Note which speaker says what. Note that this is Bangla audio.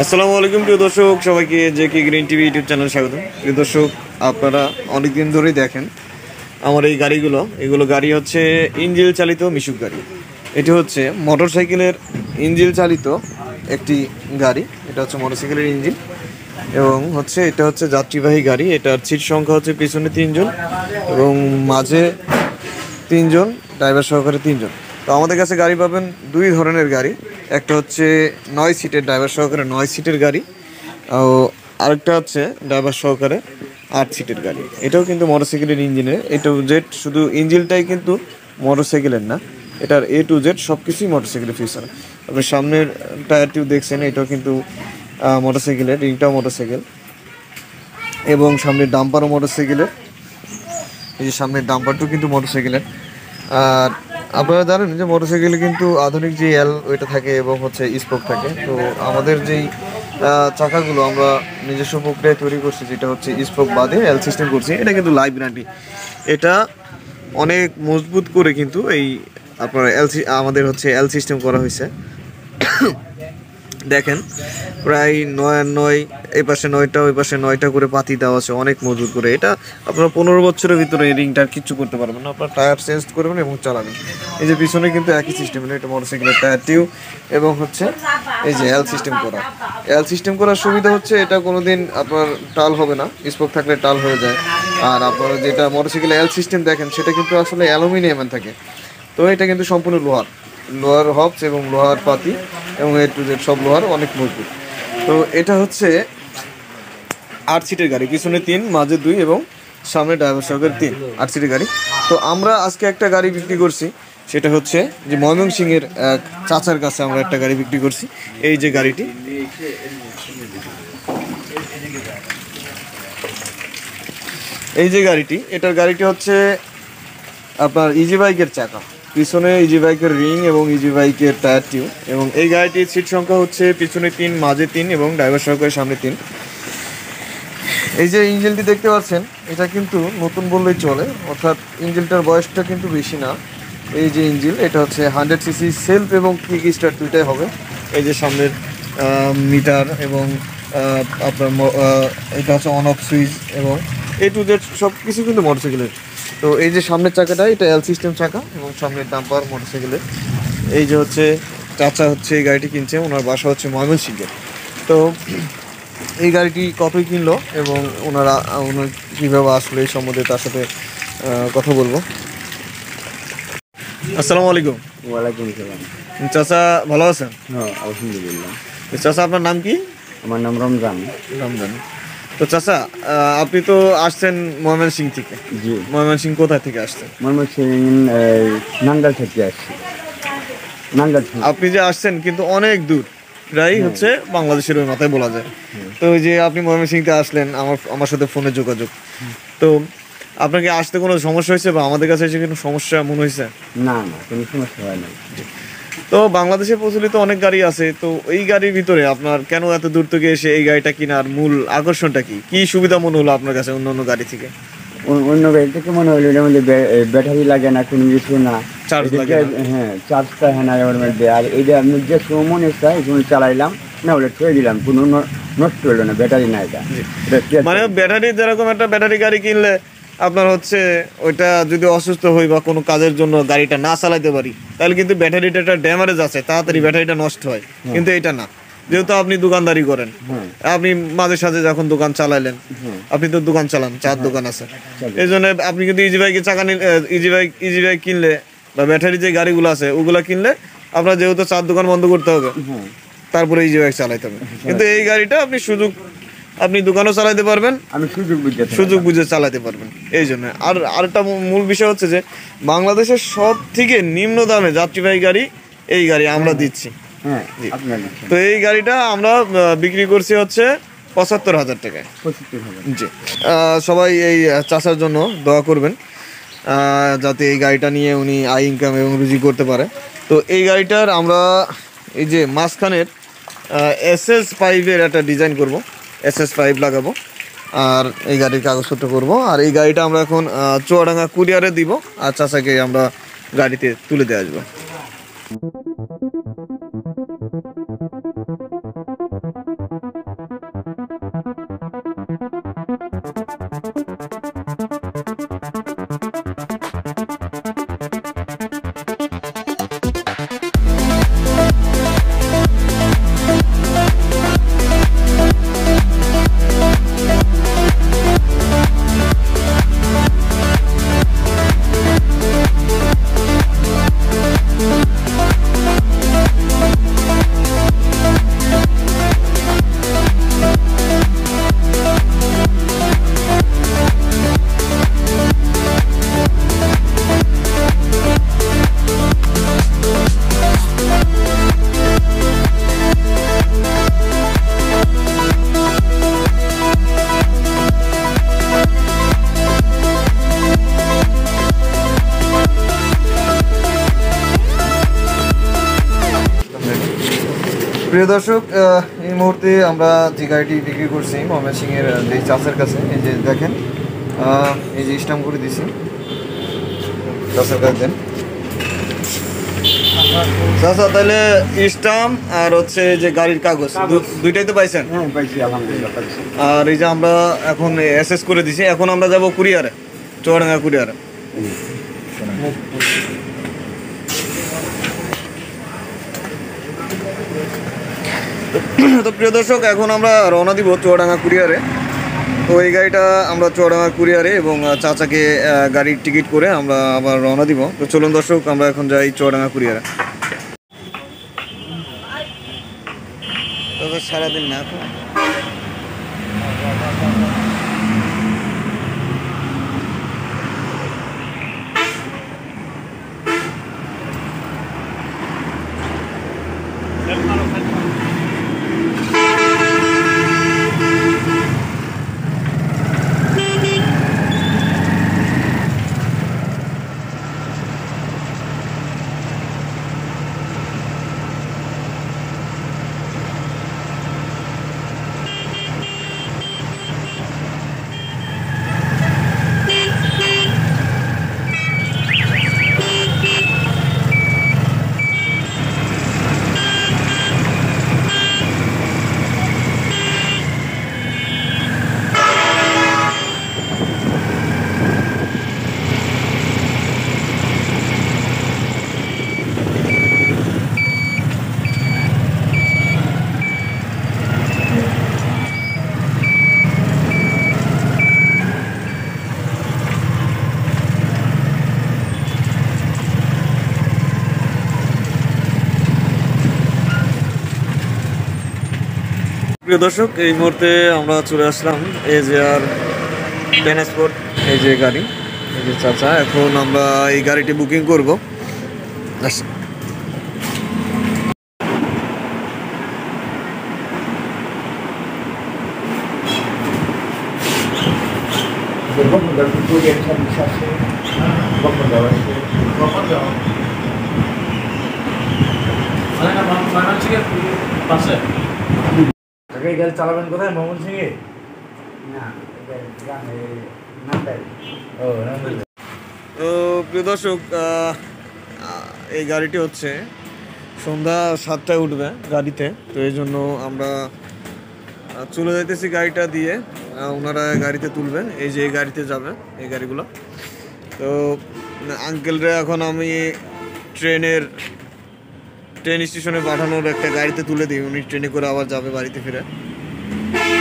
Speaker 1: আসসালামু আলাইকুম প্রিয় দর্শক, সবাইকে JK green TV YouTube channel স্বাগত। প্রিয় দর্শক, আপনারা অনেক দিন ধরেই দেখেন আমার এই এগুলো গাড়ি হচ্ছে ইঞ্জিল চালিত মিশুক গাড়ি। এটি হচ্ছে মোটর সাইকেলের ইঞ্জিল চালিত একটি গাড়ি। এটা হচ্ছে মোটর সাইকেলের ইঞ্জিন এবং এটা হচ্ছে যাত্রীবাহী গাড়ি। এটার সিট সংখ্যা হচ্ছে পিছনে 3 জন এবং মাঝে 3 জন, ড্রাইভার সহকারে 3 জন। তো আমাদের কাছে গাড়ি পাবেন দুই ধরনের গাড়ি। একটা হচ্ছে 9 সিটের ড্রাইভার সহকারে 9 সিটের গাড়ি, আরেকটা হচ্ছে ড্রাইভার সহকারে 8 সিটের গাড়ি। এটাও কিন্তু মোটরসাইকেলের ইঞ্জিনের A to Z, শুধু ইঞ্জিনটাই কিন্তু মোটরসাইকেলের না, এটার A to Z সব কিছুই মোটরসাইকেলের ফিচার। আপনি সামনের টায়ারটিও দেখছেন, এটাও কিন্তু মোটরসাইকেলের, রিংটাও মোটরসাইকেল এবং সামনের ডাম্পারও মোটরসাইকেলের। এই যে সামনের ডাম্পারটাও কিন্তু মোটরসাইকেলের। আর আপনারা জানেন যে মোটরসাইকেলে কিন্তু আধুনিক যে ওইটা থাকে এবং স্পোক থাকে। তো আমাদের যেই চাকাগুলো আমরা নিজস্ব প্রক্রিয়ায় তৈরি করছি, যেটা হচ্ছে স্পোক বাদে এল সিস্টেম করছি, এটা কিন্তু লাইফ গ্যারান্টি। এটা অনেক মজবুত করে কিন্তু এই আপনার আমাদের এল সিস্টেম করা হয়েছে। দেখেন প্রায় 9 এই পাশে 9টা, ওই পাশে 9টা করে পাতি দেওয়া আছে, অনেক মজবুত করে। এটা আপনার 15 বছরের ভিতরে এই রিংটার কিচ্ছু করতে পারবেন না। আপনার টায়ার চেঞ্জ করবেন এবং চালাবেন। এই যে পিছনে কিন্তু একই সিস্টেম, এটা মোটরসাইকেলের টায়ার টিউব এবং এই যে এল সিস্টেম করার সুবিধা হচ্ছে এটা কোনোদিন আপনার টাল হবে না। স্পোক থাকলে টাল হয়ে যায়। আর আপনারা যেটা মোটরসাইকেলে এল সিস্টেম দেখেন, সেটা কিন্তু আসলে অ্যালুমিনিয়ামের থাকে। তো এটা কিন্তু সম্পূর্ণ লোহার হবস এবং লোহার পাতি এবং A to Z সব লোহার, অনেক মজবুত। তো এটা হচ্ছে 8 সিটের গাড়ি, পিছনে 3, মাঝে 2 এবং সামনে ড্রাইভার সহকারে 3, 8 সিটের গাড়ি। তো আমরা আজকে একটা গাড়ি বিক্রি করছি, সেটা হচ্ছে যে ময়মনসিংহের এক চাচার কাছে আমরা একটা গাড়ি বিক্রি করছি। এই যে গাড়িটি, এটার গাড়িটি হচ্ছে আপনার ইজি বাইকের চাকা, পিছনে ইজি বাইকের রিং এবং ইজি বাইকের টায়ার টিউব। এবং এই গাড়িটির সিট সংখ্যা হচ্ছে পিছনে 3, মাঝে 3 এবং ড্রাইভার সহকারে সামনে 3। এই যে ইঞ্জিনটি দেখতে পাচ্ছেন, এটা কিন্তু নতুন বললেই চলে, অর্থাৎ ইঞ্জিনটার বয়সটা কিন্তু বেশি না। এই যে ইঞ্জিন, এটা হচ্ছে 100 সিসি সেলফ এবং কুইক স্টার্ট দুইটাই হবে। এই যে সামনের মিটার এবং আপনার এটা হচ্ছে অন অফ সুইচ এবং A to Z সব কিছু কিন্তু মোটরসাইকেলের। তো এই যে সামনের চাকাটা, এটা এল সিস্টেম চাকা এবং সামনের ডাম্পার মোটরসাইকেলের। এই যে চাচা এই গাড়িটি কিনছে, ওনার বাসা হচ্ছে ময়মনসিংহে। তো এই গাড়িটি কতই কিনলো এবং ওনার কীভাবে আসলো এই সম্বন্ধে তার সাথে কথা বলবো। আসসালামু আলাইকুম।
Speaker 2: ওয়ালাইকুম আসসালাম।
Speaker 1: চাচা ভালো আছেন?
Speaker 2: হ্যাঁ, আলহামদুলিল্লাহ।
Speaker 1: চাচা আপনার নাম কি?
Speaker 2: আমার নাম রমজান।
Speaker 1: তো চাচা, আপনি তো আসছেন ময়মনসিংহ থেকে।
Speaker 2: জি।
Speaker 1: ময়মনসিংহ কোথায় থেকে আসছেন?
Speaker 2: ময়মনসিংহ নাঙ্গাল থেকে আসছি।
Speaker 1: আপনি যে আসছেন কিন্তু অনেক দূর, প্রায় বাংলাদেশের ওই মাথায় বলা যায়। তো ওই যে আপনি ময়মনসিংহতে আসলেন, আমার সাথে ফোনে যোগাযোগ। তো আপনাকে আসতে কোনো সমস্যা হয়েছে বা আমাদের কাছে এসে কোনো সমস্যা মনে হয়েছে?
Speaker 2: না, কোনো সমস্যা হয় না।
Speaker 1: তো বাংলাদেশে প্রচলিত অনেক গাড়ি আছে, তো এই গাড়ির ভিতরে আপনার কেন এত দূর থেকে এসে এই গাড়িটা কেনার মূল আকর্ষণটা কি? কি সুবিধা মনে হলো আপনার কাছে অন্য অন্য গাড়ি থেকে?
Speaker 2: অন্য গাড়ি থেকে মনে হলো এর মধ্যে ব্যাটারি লাগে না, কোনো কিছু না,
Speaker 1: চার্জ লাগে না।
Speaker 2: হ্যাঁ, চার্জটা হ্যাঁ না এর মধ্যে। আর এইটা আমি যে মনে চাই চালাইলাম না, ওটা ছুঁয়ে দিলাম, কোনো নষ্ট হলো না, ব্যাটারি না এটা।
Speaker 1: মানে ব্যাটারি, যেরকম একটা ব্যাটারি গাড়ি কিনলে আপনার ওইটা যদি অসুস্থ হই বা কোনো কাজের জন্য গাড়িটা না চালাইতে পারি, তাহলে কিন্তু ব্যাটারিটা একটা ড্যামেজ আছে, তাড়াতাড়ি ব্যাটারিটা নষ্ট হয়। কিন্তু এটা না, যেহেতু আপনি দোকানদারি করেন, আপনি মাঝে সাঝে যখন দোকান চালাইলেন, আপনি তো দোকান চালান, চার দোকান আছে, এই জন্য আপনি কিন্তু ইজি বাইকের চাকা ইজি বাইক কিনলে বা ব্যাটারি যে গাড়িগুলো আছে ওগুলা কিনলে আপনার যেহেতু চার দোকান বন্ধ করতে হবে, তারপরে ইজি বাইক চালাইতে হবে। কিন্তু এই গাড়িটা আপনি দোকানও চালাতে পারবেন,
Speaker 2: আমি
Speaker 1: সুযোগ বুঝে চালাতে পারবেন। এই জন্য আরেকটা মূল বিষয় হচ্ছে যে বাংলাদেশের সব থেকে নিম্ন দামে যাত্রীবাহী গাড়ি এই গাড়ি আমরা দিচ্ছি। তো এই গাড়িটা আমরা বিক্রি করছি 75,000 টাকায়। জি, সবাই এই চাষার জন্য দোয়া করবেন, যাতে এই গাড়িটা নিয়ে উনি আয় ইনকাম এবং রুজি করতে পারে। তো এই গাড়িটার আমরা এই যে মাঝখানের SS5-এর একটা ডিজাইন করব, SS5 লাগাবো আর এই গাড়ির কাগজপত্র করব। আর এই গাড়িটা আমরা এখন চুয়াডাঙ্গা কুরিয়ারে দিব আর চাচাকে আমরা গাড়িতে তুলে দিয়ে আসবো। প্রিয় দর্শক, এই মুহূর্তে আমরা যে গাড়িটি বিক্রি করছি ময়মনসিংহের যে চাষের কাছে, এই যে দেখেন, এই যে স্ট্যাম্প করে দিছি, চাষের কাছে দেন চাষা। তাহলে স্ট্যাম্প আর হচ্ছে যে গাড়ির কাগজ দুইটাই তো পাইছেন?
Speaker 2: হ্যাঁ পাইছি, আলহামদুলিল্লাহ পাইছি।
Speaker 1: আর এই যে আমরা এখন এসএস করে দিছি, এখন আমরা যাব কুরিয়ারে, চুয়াডাঙ্গা কুরিয়ারে। তো প্রিয় দর্শক, এখন আমরা রওনা দিব চুয়াডাঙ্গা কুরিয়ারে। তো এই গাড়িটা আমরা চুয়াডাঙ্গা কুরিয়ারে এবং চাচাকে গাড়ির টিকিট করে আমরা আবার রওনা দিব। তো চলুন দর্শক, আমরা এখন যাই চুয়াডাঙ্গা কুরিয়ারে। সারাদিন না এখন প্রিয় দর্শক, এই মুহূর্তে আমরা চলে আসলাম AJR ট্রান্সপোর্ট, এই যে গাড়ি, এই যে চাচা। এখন আমরা এই গাড়িটি বুকিং করব।
Speaker 3: গাড়ি চালাবেন কোথায়? ময়মনসিংহে?
Speaker 2: না,
Speaker 3: ও আলহামদুলিল্লাহ।
Speaker 1: তো প্রিয় দর্শক, এই গাড়িটি হচ্ছে সন্ধ্যা 7টায় উঠবে গাড়িতে। তো এই জন্য আমরা চলে যাইতেছি গাড়িটা দিয়ে, ওনারা গাড়িতে তুলবেন। এই যে এই গাড়িতে যাবে এই গাড়িগুলো। তো আঙ্কেলরা এখন আমি ট্রেন স্টেশনে পাঠানোর একটা গাড়িতে তুলে দিই, উনি ট্রেনে করে আবার যাবে বাড়িতে ফিরে।